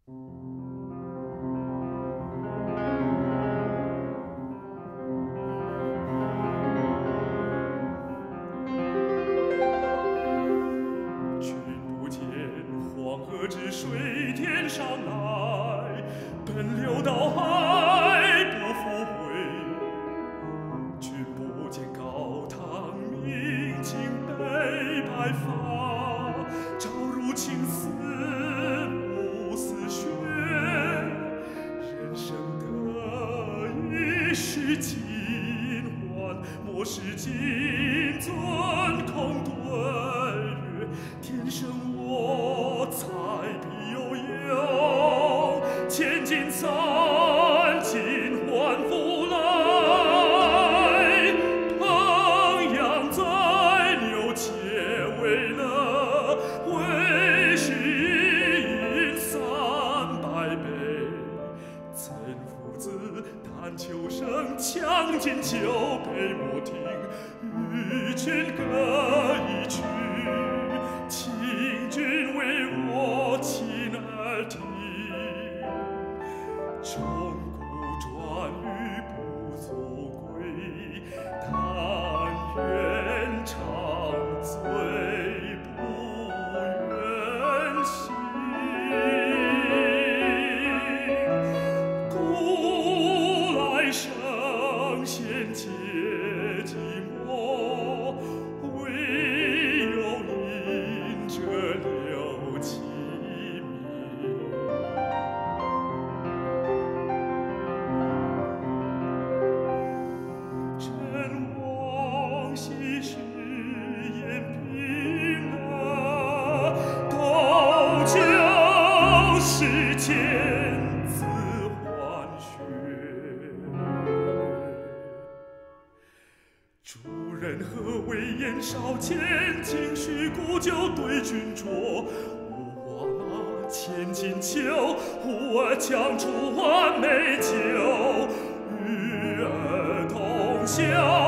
君不见黄河之水天上来，奔流到海不复回。君不见高堂明镜悲白发，朝如青丝暮似雪。人生得意须尽欢，莫使金樽空对月。天生我材必有用，千金散尽还复来。烹羊宰牛且为乐，为时饮300杯。岑夫子，但求生，将进酒，杯莫停，与君歌一曲。请君为我倾耳听，钟鼓馔玉不足贵，但愿长醉不愿醒。古来圣贤皆寂寞，唯有饮者留其名。真往昔誓言冰冷，斗酒诗千字还雪。主人何为言少钱，径须沽酒对君酌。吾瓦马千金裘，呼儿将出完美酒，与尔同销。